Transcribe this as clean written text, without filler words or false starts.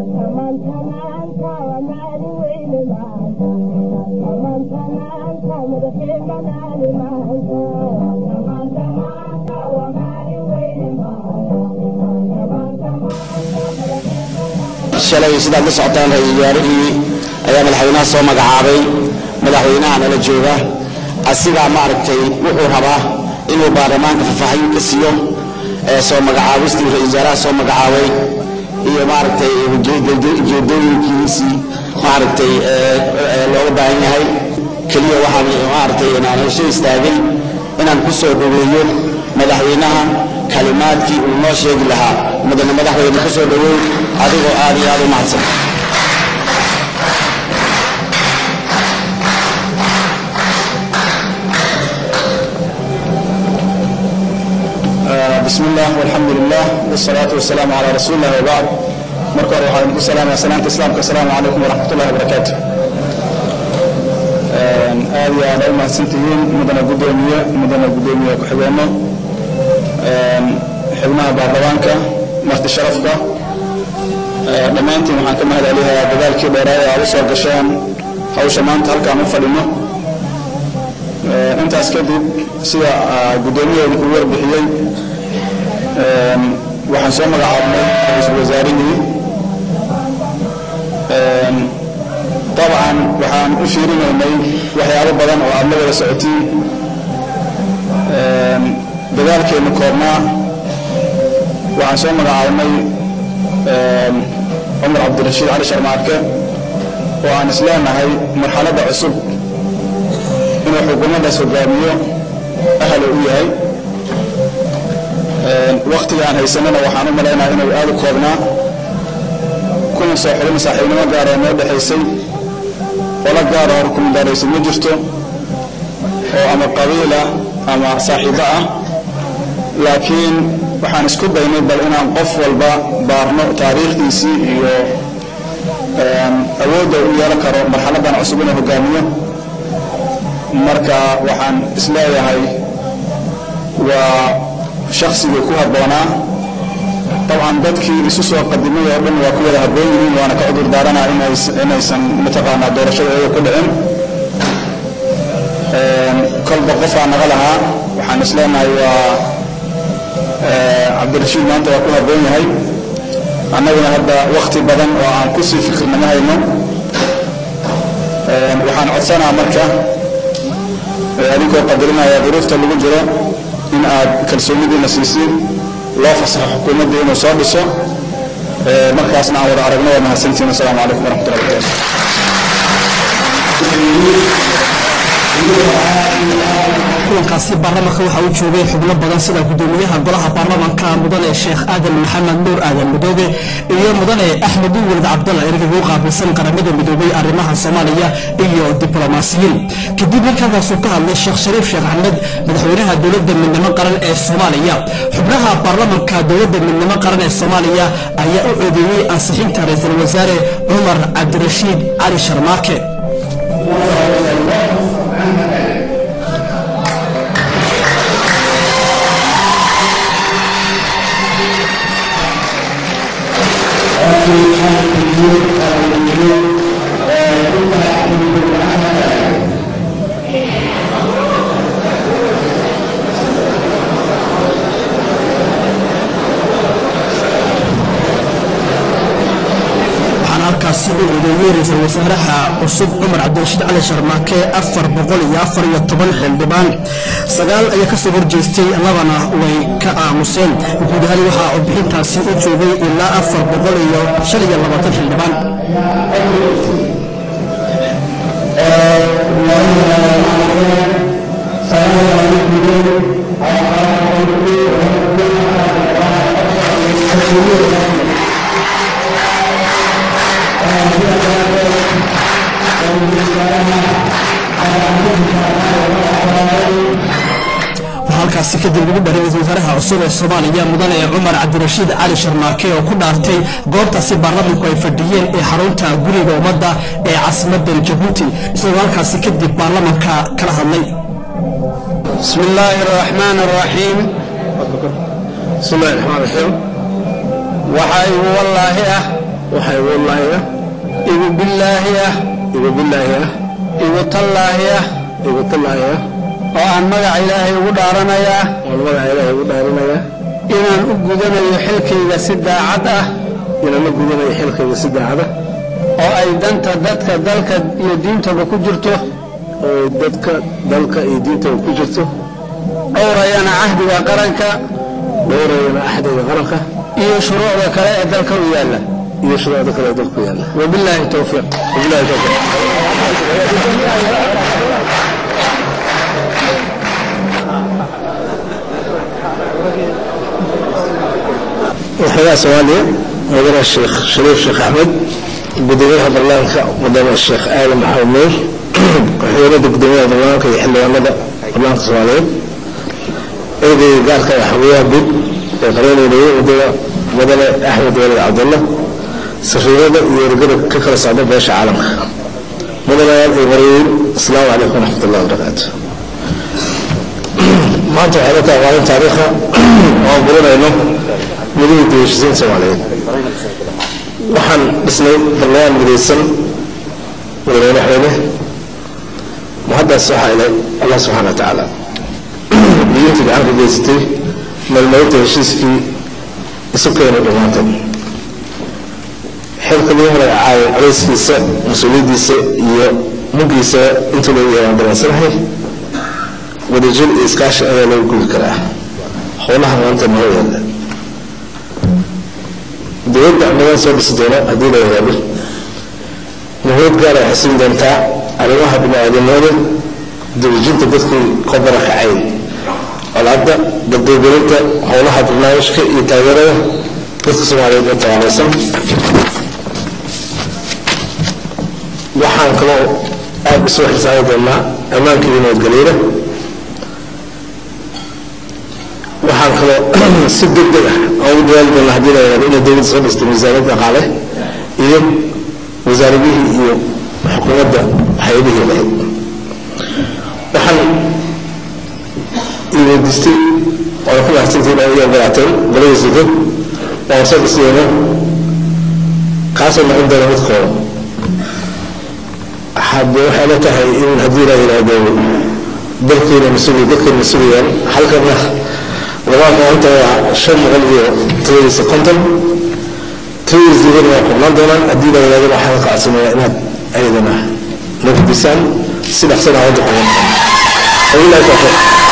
shalay sida la socotaan ra'iisul ayaa madaxweynaha soo magacaabay madaxweynaha nala jooga asiga ma aragtay wuxuu rabaa inuu baarlamaanka faahfaahin ka siiyo soo magacaabista ra'iisul wasaaraha soo magacaabay iyo ma aragtay ujeedooyinkiisii ma aragtay looga baahan yahay kaliya waxaan ma aragtay inaan soo istaagay inaan ku soo dhaweeyo madaxweynaha kalimaadkii uu noo sheegi lahaa madaxweynaha ku soo dhaweey adigoo aad iyo aad u mahadsan بسم الله والحمد لله والصلاة والسلام على رسول الله وبعد مركور وحالكم السلام والسلام السلام السلام عليكم ورحمة الله وبركاته آدي على ما سنتين مدن قدومية كحبانه حبناها بارلوانك مرت الشرفك لما أنت محاكمة عليها بذلك برايا وصل قشان أو شمان تهلك عن فلمه أنت أسكدي سيا قدومية والكبير بحيي waxaan soo magacaabnay ra'iisul wasaarihii طبعا waxaan u fiirinaynay waxyaabo badan oo aad la wada socotay dadaalkeena koobnaa waxaan soo magacaabnay Umar Abdirashiid Cali Sharmaarke oo aan isleenahay marxaladda cusub inuu xukuumaddaas hogaamiyo ahal u yahay waqtiga aan haysanana waxaan u maleynayaa inuu aad u koobnaa kuna soo xulin saaxiibnimo gaar ah oo dhaxaysay wala gaar ah oo ku daraysan ma jirto oo ama qabiila ama saaxiibo ah laakiin waxaan isku daynay bal inaan qof walba baarno taariikhdiisii iyo awoodda uu yeelan karo marxaladdan cusub inuu hogaamiyo marka waxaan isleeyahay waa شخصي يكون هبونا طبعا بدكي يسوس وقدمي يوم وكل هبوني وانا كعذر دارنا إن يسن متقانا دور شيء كل علم كل بقفة نغلها وحن إسلامنا و عبد الرشيد ما أنت وكل هبوني هاي أنا هذا وقت بدن وعن كسي فكر من هاي النوم وحن عصنا مركة هذيك قدرنا يا ظروف تلو جرا إن كرسومي نسيسين لا فصح حكومة دين وصابسة مركز نعور عربنا ومع سنتين السلام عليكم ورحمة الله وبركاته. kulankaasi baarlamaanka waxa uu joogay xubno badan sida gudoomiyaha golaha baarlamaanka mudane Sheekh Aadan Maxamed Nuur Aadan Madoobe iyo mudane Axmed Wulad Cabdalla erayga ugu qaabilsan qaramada midoobay arrimaha Soomaaliya iyo diblomaasiyiin kadib markaas uu ka hadlay Sheekh Shariif Sheekh Ahmed madaxweynaha dawladda midnimo qaran ee Soomaaliya xubnaha baarlamaanka dawladda midnimo qaran ee Soomaaliya ayaa u codeeyay ansixinta ra'iisul wasaare Umar Abdirashiid Cali Sharmaarke si uu ugu ra'iisul wasaaraha cusub Umar Abdirashiid Cali Sharmaarke 414 xildhibaan sagaal ayaa ka soo horjeestay labana way ka aamuseen guud ahaan waxa uu bixintaasi u joogay ilaa 425 xildhibaan halkaasi kadib lagu dharay ra'iisul wasaaraha cusub ee Soomaaliya mudane Umar Abdirashiid Cali Sharmaarke oo ku dhaartay goobtaasi baarlamaanku ay fadhiyeen ee xarunta guriga ummadda ee caasimadda Djibouti isagoo halkaasi kadib baarlamaanka kala hadlay bismillaahir rahmaanir rahiim waxay wallaahi waxay wallaahiya igu billaahiya igu billaahiya igu tallaahiya igu tallaahiya oo aan magaca ilaahay ugu dhaaranayaa inaan u gudanayo xilkayga si daacad ah oo ay danta dadka dalka iyo diintaba ku jirto dhowrayana cahdiga qaranka iyo shuruucda kale ee dalka u yaalla wabilaahi tawfiiq وحياة سوالية مدير الشيخ شريف شيخ أحمد قدوميها برلانكا مدير الشيخ آدم محمود وحيوانات قدوميها برلانكا يحلوا مدى برلانكا سوالية إيدي قالك يحويها بد يقرون إليه مدير أحمد ولد عبد الله سفيرة يرقب كفر صعبة باشا عالمك مدير إبراهيم السلام عليكم ورحمة الله وبركاته ما أنت حالتها وعلم تاريخها وأقولنا إنه مدينة الشيخ سوالين وحن بسني برنامج مدرسين ولا نحن محدث صح إلى الله سبحانه وتعالى ينتج عنك جزتي من الموت الشيخ سكين الرماتين حلق اليوم عريس في الساء مسؤولي دي ساء ممكن ساء انتو لو يواندران سرحي ورجل إسكاش أيا لو كل كراه حولها وانت مهوية دولت عملان سوى بسدونا هدونا يغابر مهود قال حسين دانتا على واحد من عدنونا دولجين تدخل قبرك عين العدة بدو قلتا حولها برنامجك يتاقرها تخصم عليه دانتا على سم وحان كلو بسوح سعيد الله أمان كلمة قليلة waxaan kaloo si degdeg ah ugu daalban la hadinayaa in dawladda soo dhistay wasaaradda dhaqaale iyo wasaaradihii iyo xukuumadda hay'adihii lahayd waxaan weydiistay oo ku baxsantay inay ogolaateen golada sidoo oo soo dhisayna kaasoo noqon doona mid kooban waxay la tahay in haddii la yidhaahdo dalkeena mas-uuliyaan halkana لواء أنت شن غلي تريس كنتم تريس ذي كنا دونا أدينا إلى ذي الحلقة عسنا إنها أيضا نبي بسان سبع سنة عود قوم.